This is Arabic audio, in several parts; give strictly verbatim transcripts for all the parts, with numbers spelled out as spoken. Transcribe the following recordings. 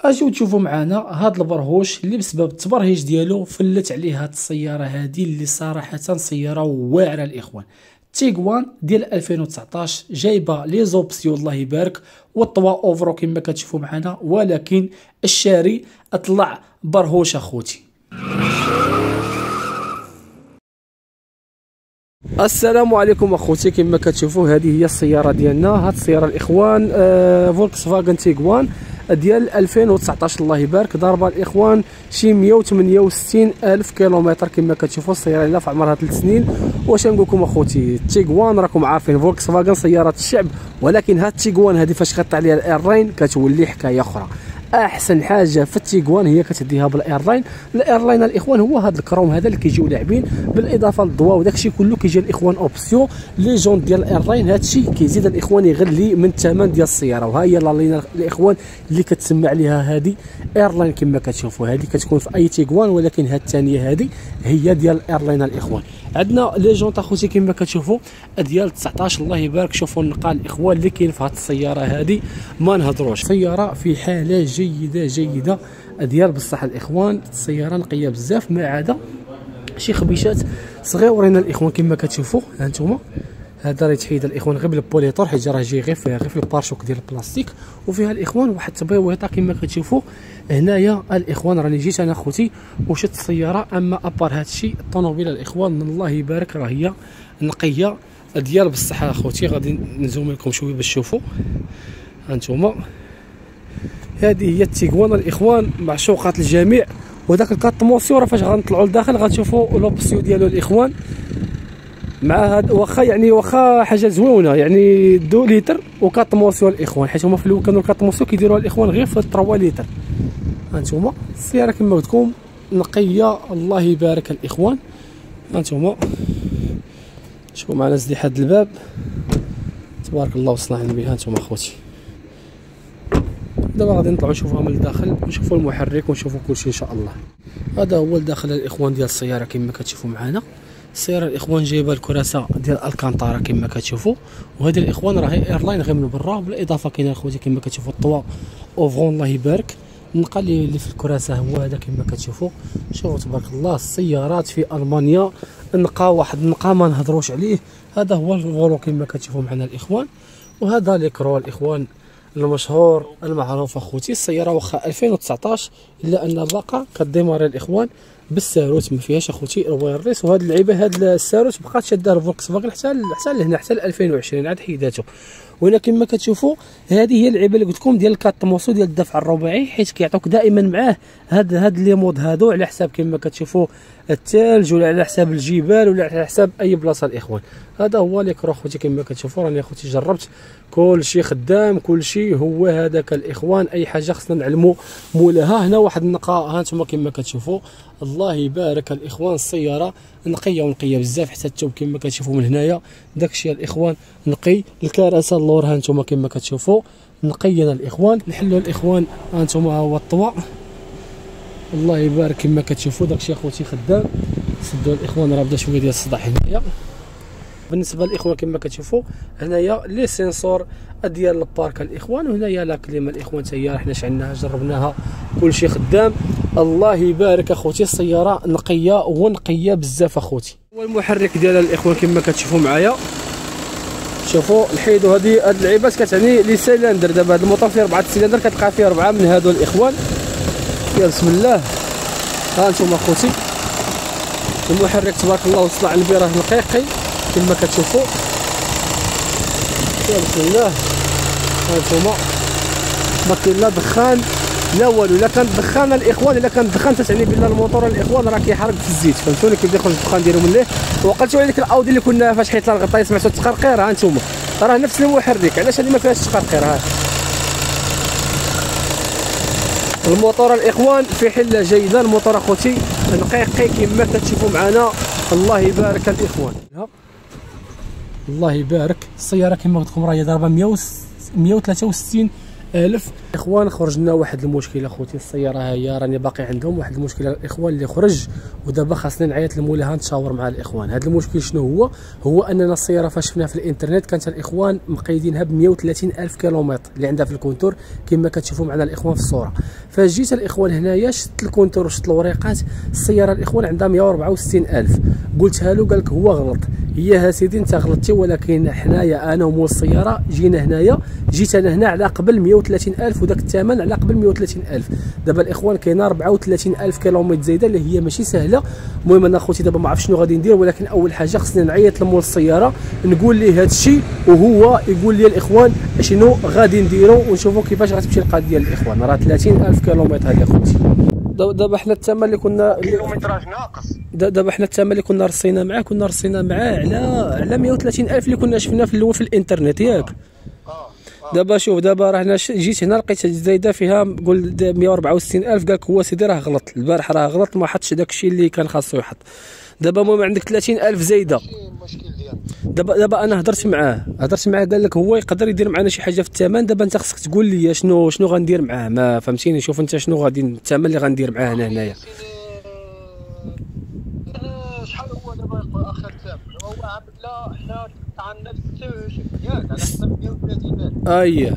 اجيو تشوفوا معنا هاد البرهوش اللي بسبب التبرهيج ديالو فلت عليه هاد السياره هادي اللي صراحه سياره واعره الاخوان. تيغوان ديال ألفين وتسعطاش جايبه لي زوبسيون الله يبارك والطوا اوفرو كما كتشوفوا معنا، ولكن الشاري اطلع برهوش اخوتي. السلام عليكم اخوتي، كما كتشوفوا هذه هي السياره ديالنا. هاد السياره الاخوان آه فولكس فاغن تيغوان ديال ألفين وتسعطاش الله يبارك، ضاربه الاخوان شي مية وثمانية وستين الف كيلومتر كما كتشوفوا. السياره هنا في عمرها ثلاث سنين. واش نقول لكم اخوتي، تيغوان راكم عارفين فولكس فاغن سياره الشعب، ولكن هاد تيغوان هذه فاش كطلع عليها الايرلاين كتولي حكايه اخرى. احسن حاجه في التيغوان هي كتديها بالايرلاين. الايرلاين الاخوان هو هذا الكروم هذا اللي كيجيو لاعبين، بالاضافه للضواء وداكشي كله كيجي الاخوان اوبسيون. لي جون ديال الايرلاين هادشي كيزيد الاخوان يغلي من الثمن ديال السياره. وها هي لالينا الاخوان اللي كتسمى عليها هذه ايرلاين كما كتشوفوا. هذه كتكون في اي تيغوان، ولكن هاد الثانيه هذه هي ديال الايرلاين الاخوان. عندنا لي جون اخوتي كما كتشوفوا ديال تسعطاش الله يبارك. شوفوا النقال الاخوان اللي كاين في هاد السياره هذه ما نهضروش. سياره في حاله جيده جيده ديال بصح الاخوان. السياره نقيه بزاف، ما عدا شي خبيشات صغيورين الاخوان كما كتشوفوا. ها انتم هذا راه يتحيد الاخوان غير بالبوليطور، حيت راه جاي غير فيها غير في البارشوك ديال البلاستيك. وفيها الاخوان واحد التبيويطه كما كتشوفوا هنايا الاخوان. راني جيت انا اخوتي وشفت السياره، اما ابار هذا الشيء الطوموبيل الاخوان الله يبارك راه هي نقيه ديال بصح اخوتي. غادي نزوم لكم شويه باش تشوفوا. ها انتم هذه هي التيغوان الاخوان معشوقات الجميع. وداك الكارت موسيو راه فاش غنطلعوا لداخل غتشوفوا لوبسيو ديالو الاخوان مع هاد. واخا يعني واخا حاجه زوينه يعني دو لتر وكارت موسيو الاخوان، حيت هما في الاول كانوا الكارت موسيو كيديروها الاخوان غير في ثلاثة لتر. هانتوما السياره كما قلت لكم نقيه الله يبارك الاخوان. هانتوما شوفوا معنا زدي حد الباب تبارك الله وصلنا على النبي. هانتوما اخوتي دابا غادي نطلعوا نشوفوها من الداخل ونشوفوا المحرك ونشوفوا كلشي ان شاء الله. هذا هو الداخل الاخوان ديال السياره كما كتشوفوا معنا. السياره الاخوان جايبه الكراسه ديال الكانطاره كما كتشوفوا. وهذه الاخوان راهي ايرلاين غير من برا. بالاضافه كاين اخوتي كما كتشوفوا الطوا اوفرون الله يبارك. النقال اللي في الكراسه هو هذا كما كتشوفوا. شوفوا تبارك الله السيارات في المانيا نقا واحد النقا ما نهضروش عليه. هذا هو الفولو كما كتشوفوا معنا الاخوان. وهذا ليكرو الاخوان المشهور المعروف اخوتي. السياره واخا ألفين وتسعطاش الا ان الباقه كديماري الاخوان بالساروت، ما فيهاش اخوتي الوايرليس. وهاد اللعيبه هاد الساروت بقات شاده الفولكس فاغن حتى حتى لهنا حتى ل ألفين وعشرين عاد حيداتو. وهنا كما كتشوفوا هذه هي اللعيبه اللي قلت لكم ديال الكات موسو ديال الدفع الرباعي، حيت كيعطوك دائما معاه هاد هاد لي مود هادو على حساب كما كتشوفوا الثلج ولا على حساب الجبال ولا على حساب اي بلاصه الاخوان. هذا هو ليكرو اخوتي كما كتشوفوا. راني اخوتي جربت كل شيء خدام، كل شيء هو هذاك الاخوان. اي حاجه خصنا نعلموا مولاها. هنا واحد النقا ها انتم كما كتشوفوا الله يبارك الاخوان. السياره نقيه ونقيه بزاف، حتى الثوب كما كتشوفوا من هنايا داكشي الاخوان نقي. الكراسه اللور ها انتم كما كتشوفوا نقينا الاخوان. نحلوا الاخوان ها انتم هو الطوا الله يبارك كما كتشوفوا داكشي اخوتي خدام. سدوا الاخوان راه بدا شويه ديال الصداع هنايا. بالنسبه للاخوان كما كتشوفوا هنايا لي سينسور ديال البارك الاخوان. وهنايا لا كليما الاخوان حتى هي حنا شعلناها جربناها كلشي خدام الله يبارك اخوتي. السياره نقيه ونقيه بزاف اخوتي. والمحرك ديالها الاخوان كما كتشوفوا معايا. شوفوا الحيدو هذه هاد اللعيبات كتعني لي سيلندر. دابا هذا الموطور فيه اربعه سيلندر كتلقى فيه اربعه من هادو الاخوان. يا بسم الله. ها انتم اخوتي المحرك تبارك الله وصل على البي راه نقيقي كما كتشوفوا. يا بسم الله. ها انتم ما كاين لا دخان لا والو. الا كان دخان الاخوان الا كان دخان تتعني بان الموطور الاخوان راه كيحرق في الزيت، فهمتوني كيف يخرج الدخان ديالو من ليه. وقلتوا على ديك الاودي اللي كنا فاش حيت الغطاء سمعتوا التقرقير. ها انتم راه نفس المحرك، علاش هذه ما فيهاش التقرقير. ها الموتور الاخوان في حله جيده. الموتور اخوتي نقيقي كما كتشوفوا معنا الله يبارك الاخوان. الله يبارك. السياره كما قلت لكم راهي ضاربه مية وثلاثة وستين الف اخوان. خرج لنا واحد المشكل اخوتي. السياره هي راني باقي عندهم واحد المشكل الاخوان اللي خرج، ودابا خاصني نعيط لمولاها نتشاور مع الاخوان. هذا المشكل شنو هو؟ هو اننا السياره فاش شفناها في الانترنت كانت الاخوان مقيدينها ب مية وثلاثين الف كيلومتر اللي عندها في الكونتور كما كتشوفوا معنا الاخوان في الصوره. فجيت الاخوان هنايا شفت الكونتور وشفت الوريقات، السياره الاخوان عندها مئة وأربعة وستين ألف. قلتها له قال لك هو غلط. هي ها سيدي انت غلطتي، ولكن حنايا انا ومول السياره جينا هنايا، جيت انا هنا على قبل مئة وثلاثين ألف، وداك الثمن على قبل مئة وثلاثين ألف. دابا الاخوان كاينه أربعة وثلاثين ألف كيلومتر زايده اللي هي ماشي سهله. المهم انا خوتي دابا ما عرفت شنو غادي ندير، ولكن اول حاجه خصني نعيط لمول السياره نقول ليه هذا الشيء، وهو يقول لي الاخوان شنو غادي نديروا، ونشوفوا كيفاش غتمشي القضيه ديال الاخوان. راه ثلاثين ألف كيلومتر هذه خوتي. دابا حنا الثمن اللي كنا كيلومتراج ناقص. دابا حنا الثمن اللي كنا رصينا معاه كنا رصينا معاه على على مئة وثلاثين ألف اللي كنا شفنا في الاول في الانترنت ياك. دابا شوف، دابا راه هنا جيت هنا لقيت زايده فيها قول مئة وأربعة وستين ألف. قالك هو سيدي راه غلط البارح، راه غلط ما حطش داك الشيء اللي كان خاصو يحط. دابا المهم عندك ثلاثين ألف زايده. دابا دابا انا هضرت معاه هضرت معاه قال لك هو يقدر يدير معنا شي حاجه في الثمن. دابا انت خصك تقول لي شنو شنو غندير معاه، ما فهمتيني. شوف انت شنو غادي الثمن اللي غندير معاه هنا هنايا. شحال هو دابا اخر ثمن؟ هو عامل لا حنا عندنا ستة وعشرين ياك على حسب مئة وثلاثين ألف. اييه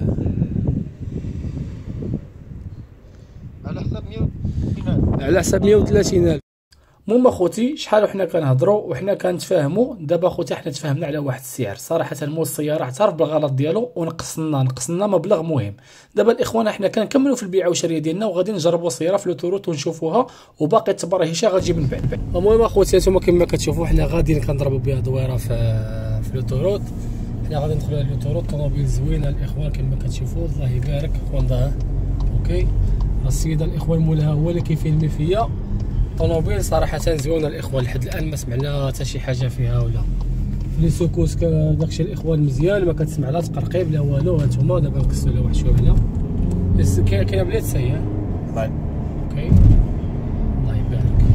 على حسب مئة وثلاثين ألف. على حسب مئة وثلاثين ألف. المهم اخوتي شحال وحنا كنهضروا وحنا كنتفاهموا. دابا اخوتي حنا تفاهمنا على واحد السعر صراحه. مول السياره اعترف بالغلط ديالو ونقص لنا نقص لنا مبلغ مهم. دابا الاخوان حنا كنكملوا في البيعه والشراء ديالنا وغادي نجربوا السياره في لوتوروت ونشوفوها، وباقي التبرهيشه غتجي من بعد. المهم اخوتي نتوما كما كتشوفوا حنا غاديين كنضربوا بها دويره في في لوتوروت. حنا غادي ندخلوا على لوتوروت. طوموبيل زوينه الاخوان كما كتشوفوا، الله يبارك خوندها. اوكي السيده الاخوان مولاها هو اللي كيفيلمي فيا. طوموبيل صراحه زوينه الاخوان، لحد الان ما سمعنا حتى شي حاجه فيها ولا لي سوكوس داكشي الاخوان مزيان، ما كتسمع لا تقرقيب لا والو. هانتوما دابا نكسلو لها واحد شويه هنا. كاينه بلاد سيئه. اوكي الله يبارك.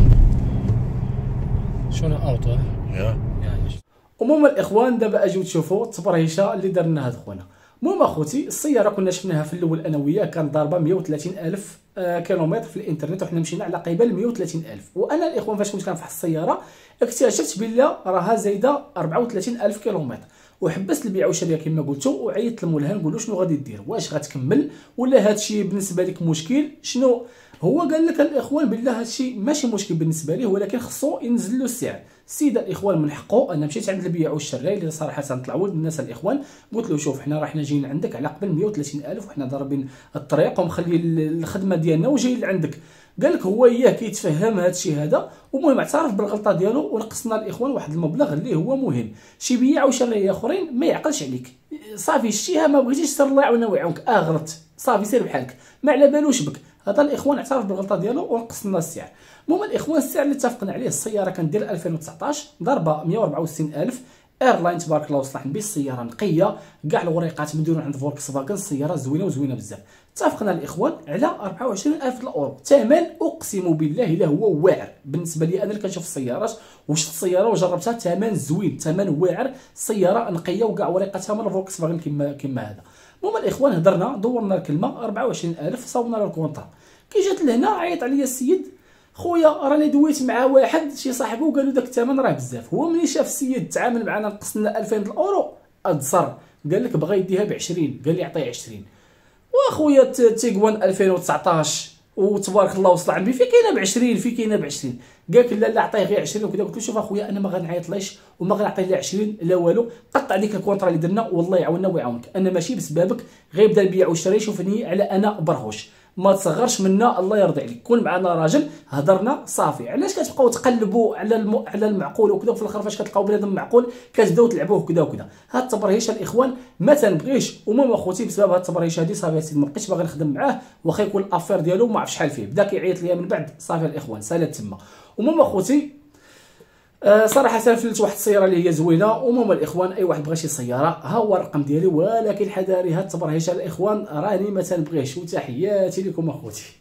شنو اوطو يا المهم الاخوان دابا اجيو تشوفوا التبرهيشه اللي درنا هاد خونا. المهم اخوتي السياره كنا شفناها في الاول انا وياه كانت ضاربه مئة وثلاثين ألف آه كيلومتر في الانترنت، وحنا مشينا على قبل مئة وثلاثين ألف. وانا الاخوان فاش كنت كنفحص السياره اكتشفت بلا راها زايده أربعة وثلاثين ألف كيلومتر، وحبست البيع والشراء كما قلتو وعيطت لمولها نقول له شنو غادي دير، واش غتكمل ولا هادشي بالنسبه لك مشكل شنو. هو قال لك الاخوان بالله هادشي ماشي مشكل بالنسبه ليه، ولكن خصو ينزل له السعر. السيده الاخوان من حقه. انا مشيت عند البيع والشراء اللي صراحه طلعوا ولد الناس الاخوان، قلت له شوف حنا راه حنا جايين عندك على قبل مئة وثلاثين ألف وحنا ضاربين الطريق ومخلي الخدمه ديالنا وجايين لعندك. قال لك هو اياه كيتفهم هادشي هذا. ومهم اعترف بالغلطه ديالو ونقصنا الاخوان واحد المبلغ اللي هو مهم. شي بياع وشراء اخرين ما يعقلش عليك، صافي شتيها ما بغيتيش سير الله يعاوننا ويعاونك، اه غلط صافي سير بحالك ما على بالوش بك. هذا الاخوان اعترف بالغلطه ديالو ونقصنا السعر. المهم الاخوان السعر اللي اتفقنا عليه السياره كندير ألفين وتسعطاش ضربه مئة وأربعة وستين ألف ايرلاين تبارك الله وصلح به. السياره نقيه كاع الوريقات مديرين عند فولكس فاغن، السياره زوينه وزوينه بزاف. اتفقنا الاخوان على أربعة وعشرين ألف الاورو ثمن. اقسم بالله الا هو واعر بالنسبه لي انا اللي كنشوف السيارات وشفت السياره وجربتها. ثمن زوين ثمن واعر، السياره نقيه وكاع وريقاتها من فولكس فاغن كما كما هذا. المهم الاخوان هضرنا دورنا الكلمه أربعة وعشرين ألف صاوبنا له الكونطرا. كي جات لهنا عيط عليا السيد خويا راني دويت مع واحد شي صاحبه وقال له داك الثمن راه بزاف. هو ملي شاف السيد تعامل معنا نقص لنا ألفين الاورو ادصر، قال لك بغا يديها ب عشرين، قال لي عطيه عشرين. واخويا تيغوان ألفين وتسعطاش وتبارك الله وصل عمي في كاينه ب عشرين في كاينه ب عشرين. قال لك لا لا عطيه غير عشرين وكذا. قلت له شوف اخويا انا ما غنعيطليش وما غنعطيه لا عشرين لا والو، قطع ديك الكونطرا اللي درنا والله يعاوننا ويعاونك. انا ماشي بسببك، غير بدا البيع والشراء يشوفني على انا برهوش، ما تصغرش منا الله يرضي عليك. كون معنا راجل هضرنا صافي. علاش كتبقاو تقلبوا على الم... على المعقول وكذا، وفي الاخر فاش كتلقاو بنادم معقول كتبداو تلعبوه كذا وكذا. هاد التبرهيشه الاخوان ما تنبغيش. المهم اخوتي بسبب هاد التبرهيشه هادي صافي السيد ما بقيتش باغي نخدم معاه، واخا يكون الافير ديالو ما عرف شحال فيه، بدا كيعيط ليا من بعد صافي الاخوان سالات تما. المهم اخوتي أه صراحه فلت واحد السياره اللي هي زوينه. ومهم الاخوان اي واحد بغى شي سياره ها هو الرقم ديالي، ولكن حذاري هاد التبرهيشه الاخوان راني ما تنبغيش. وتحياتي لكم اخوتي.